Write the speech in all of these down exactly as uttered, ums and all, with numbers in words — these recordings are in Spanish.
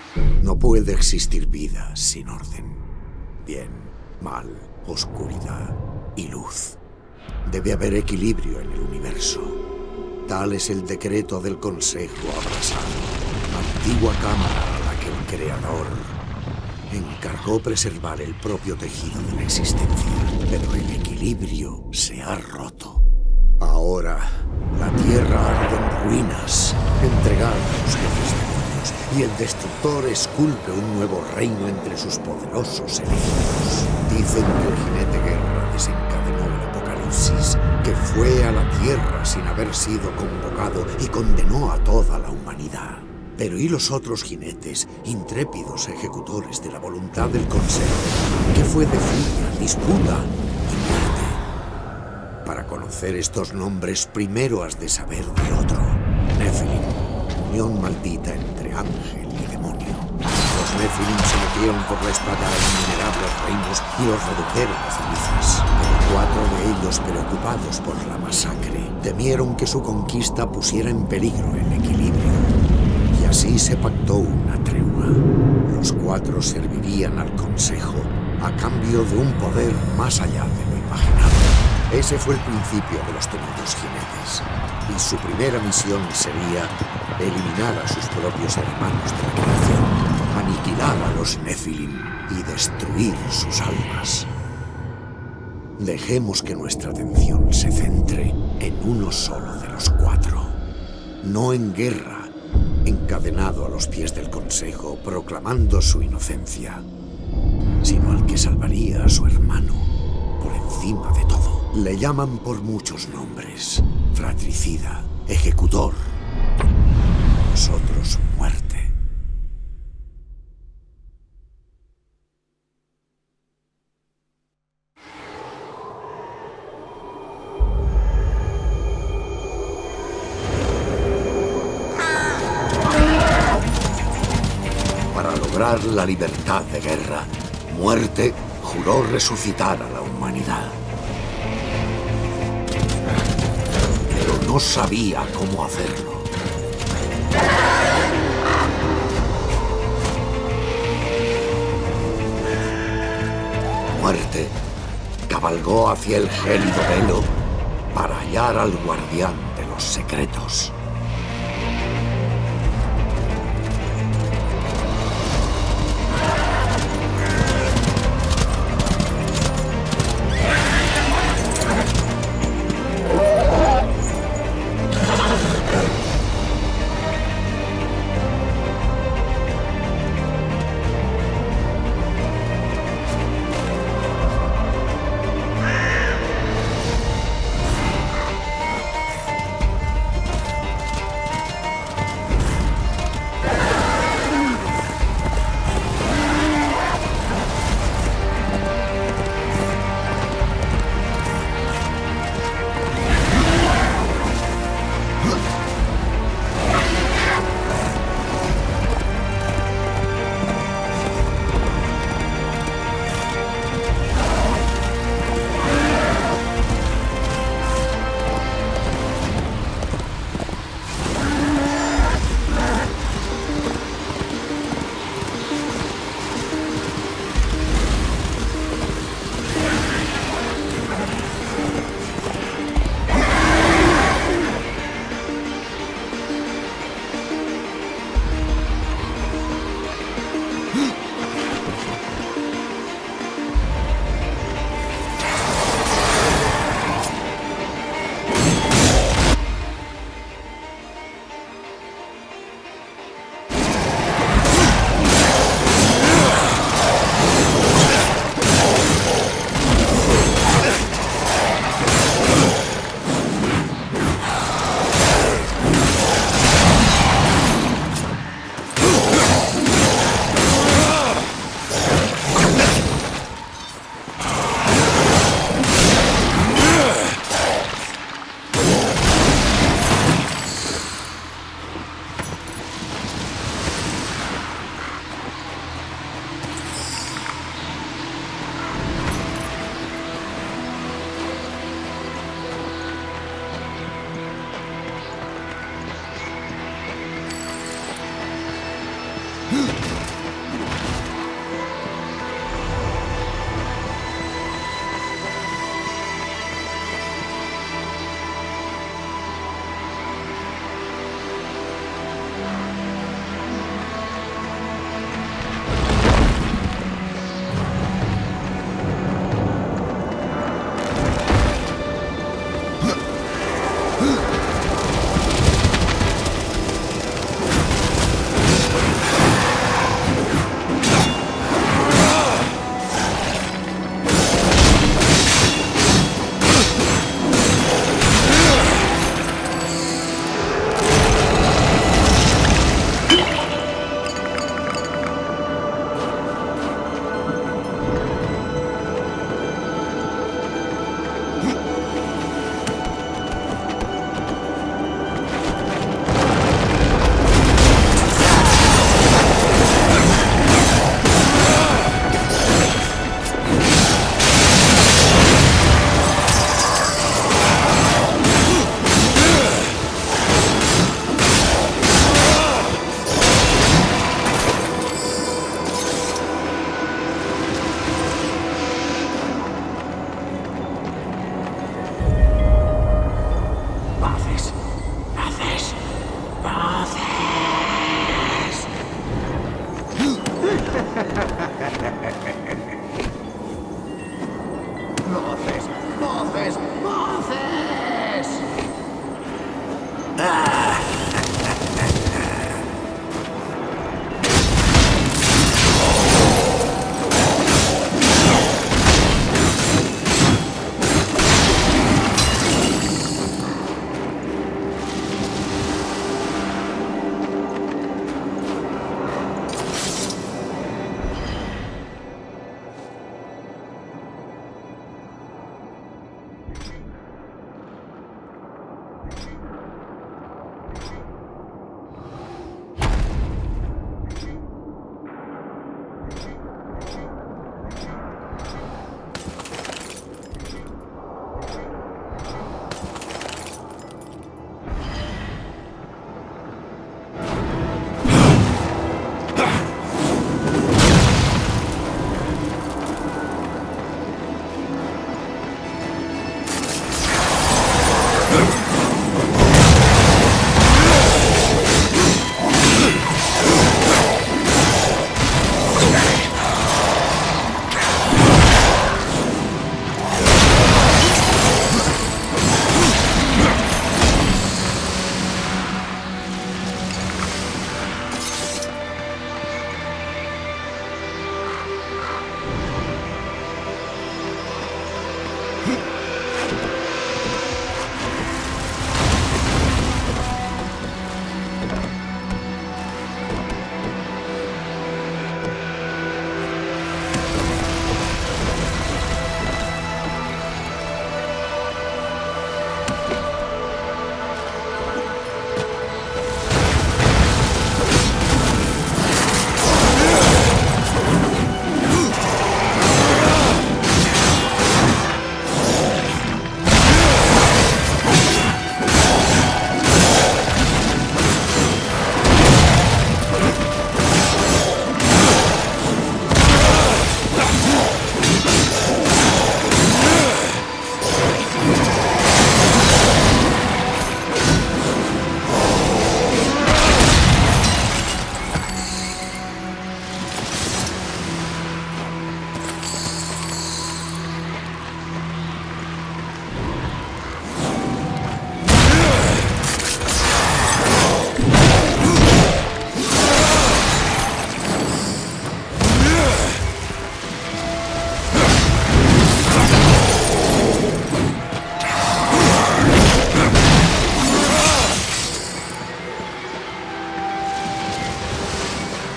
No puede existir vida sin orden. Bien, mal, oscuridad y luz. Debe haber equilibrio en el universo. Tal es el decreto del Consejo Abrasado, antigua cámara a la que el Creador encargó preservar el propio tejido de la existencia. Pero el equilibrio se ha roto. Ahora, la Tierra arde en ruinas, entregada a los jefes demonios, y el Destructor esculpe un nuevo reino entre sus poderosos elegidos. Dicen que el jinete guerra desencadenó el apocalipsis, que fue a la Tierra sin haber sido convocado y condenó a toda la humanidad. Pero ¿y los otros jinetes, intrépidos ejecutores de la voluntad del Consejo? ¿Qué fue de furia, disputa y muerte? Para conocer estos nombres, primero has de saber de otro. Nephilim, unión maldita entre ángel y demonio. Los Nephilim se metieron por la espada a innumerables reinos y los redujeron a cenizas. Pero cuatro de ellos, preocupados por la masacre, temieron que su conquista pusiera en peligro el equilibrio. Y así se pactó una tregua. Los cuatro servirían al Consejo a cambio de un poder más allá de lo imaginado. Ese fue el principio de los temidos jinetes, y su primera misión sería eliminar a sus propios hermanos de la creación, aniquilar a los Nephilim y destruir sus almas. Dejemos que nuestra atención se centre en uno solo de los cuatro, no en guerra, encadenado a los pies del Consejo, proclamando su inocencia, sino al que salvaría a su hermano por encima de todo. Le llaman por muchos nombres: fratricida, ejecutor, nosotros muerte. Para lograr la libertad de guerra, Muerte juró resucitar a la humanidad. Pero no sabía cómo hacerlo. Muerte cabalgó hacia el gélido velo para hallar al guardián de los secretos.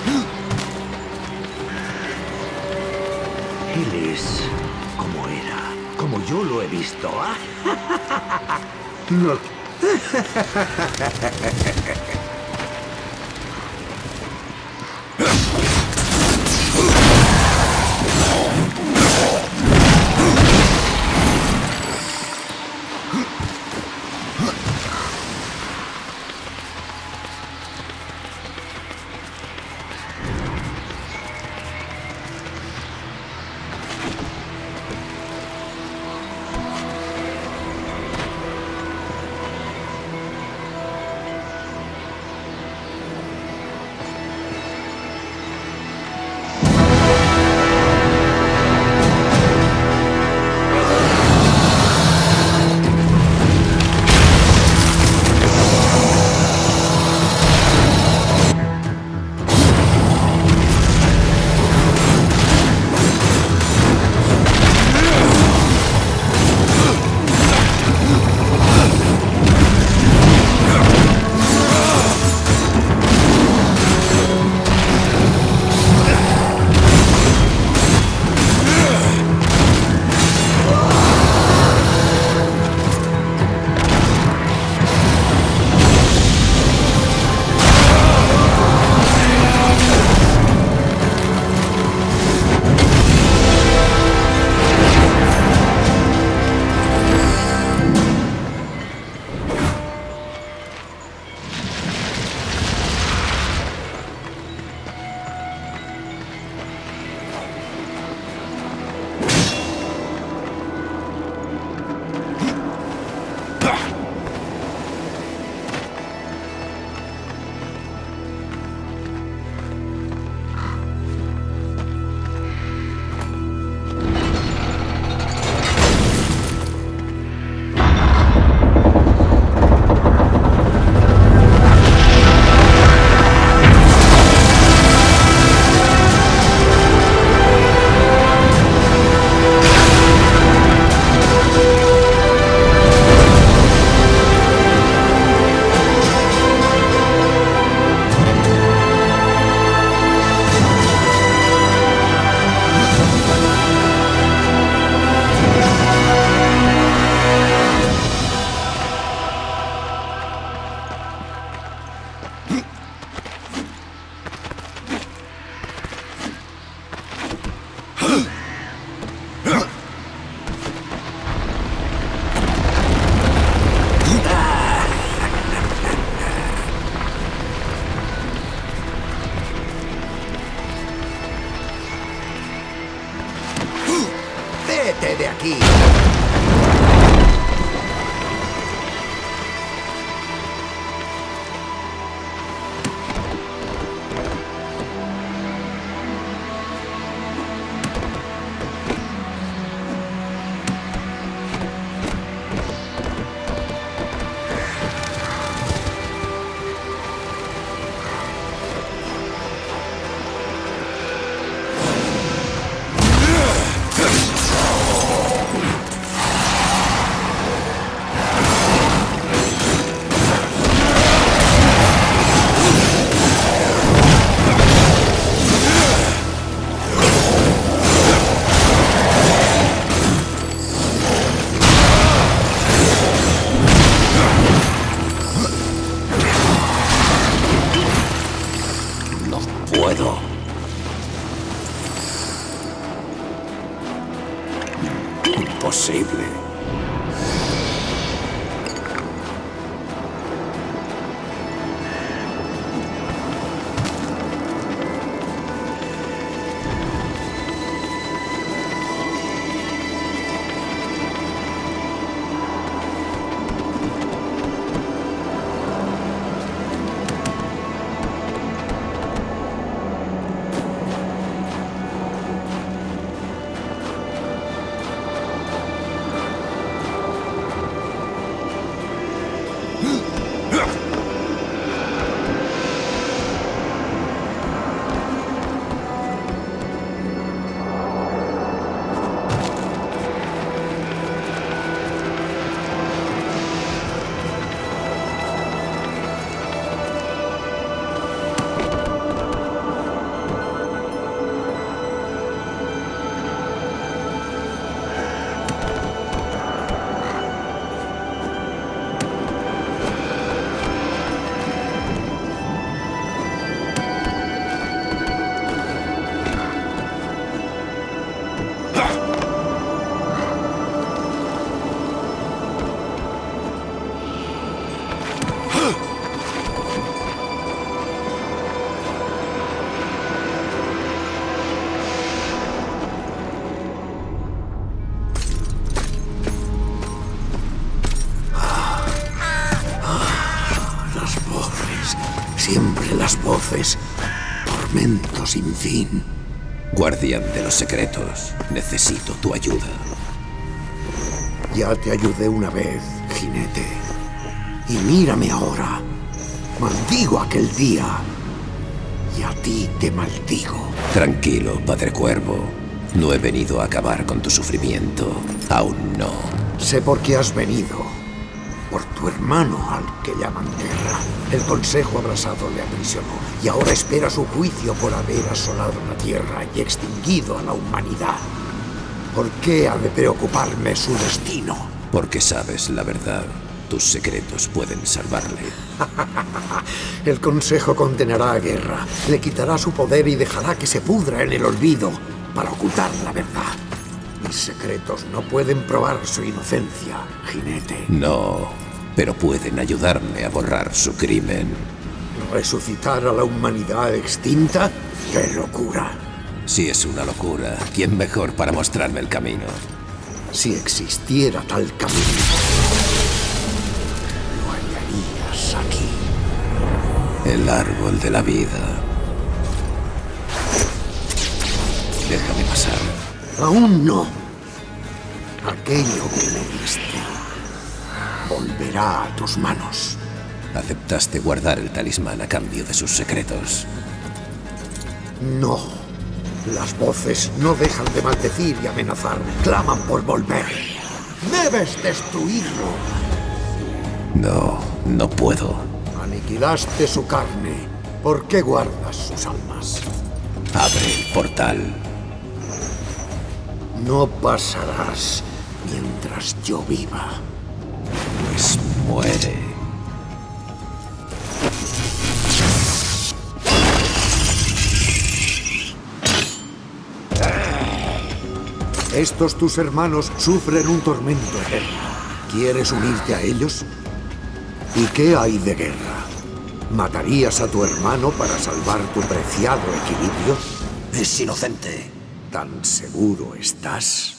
Él es como era, como yo lo he visto. No. ¡Vete de aquí! las voces. Tormento sin fin. Guardián de los secretos, necesito tu ayuda. Ya te ayudé una vez, jinete. Y mírame ahora. Maldigo aquel día. Y a ti te maldigo. Tranquilo, Padre Cuervo. No he venido a acabar con tu sufrimiento. Aún no. Sé por qué has venido. Por tu hermano, al que llaman Guerra. El Consejo Abrasado le aprisionó y ahora espera su juicio por haber asolado la Tierra y extinguido a la humanidad. ¿Por qué ha de preocuparme su destino? Porque sabes la verdad. Tus secretos pueden salvarle. El Consejo condenará a Guerra, le quitará su poder y dejará que se pudra en el olvido para ocultar la verdad. Mis secretos no pueden probar su inocencia, jinete. No, pero pueden ayudarme a borrar su crimen. ¿Resucitar a la humanidad extinta? ¡Qué locura! Si es una locura, ¿quién mejor para mostrarme el camino? Si existiera tal camino, lo hallarías aquí. El árbol de la vida. Déjame pasar. Aún no. Aquello que me diste volverá a tus manos. Aceptaste guardar el talismán a cambio de sus secretos. No. Las voces no dejan de maldecir y amenazar. Claman por volver. ¡Debes destruirlo! No, no puedo. Aniquilaste su carne. ¿Por qué guardas sus almas? Abre el portal. No pasarás mientras yo viva. Pues muere. Estos tus hermanos sufren un tormento eterno. ¿Quieres unirte a ellos? ¿Y qué hay de Guerra? ¿Matarías a tu hermano para salvar tu preciado equilibrio? Es inocente. ¿Tan seguro estás?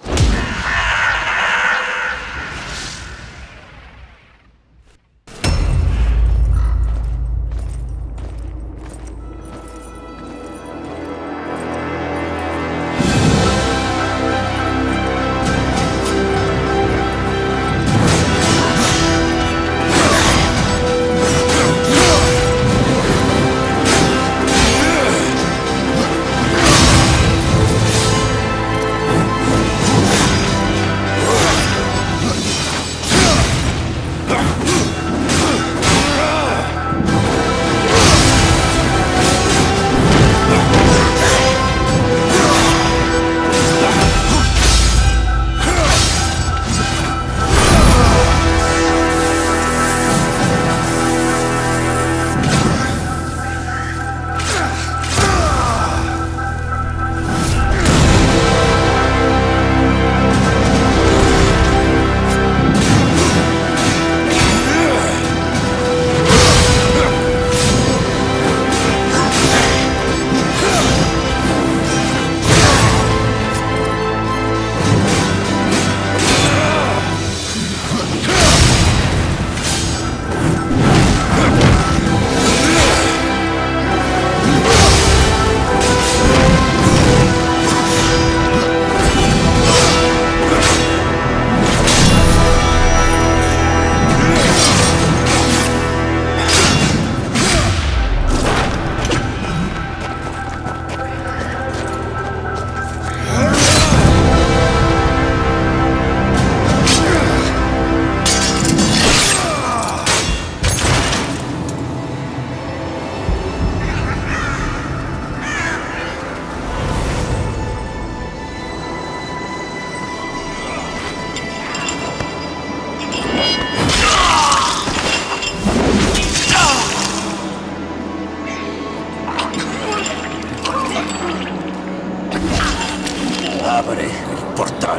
Abre el portal.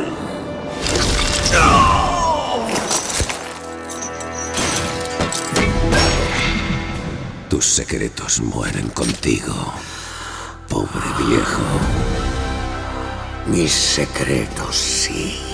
Tus secretos mueren contigo, pobre viejo. Mis secretos, sí.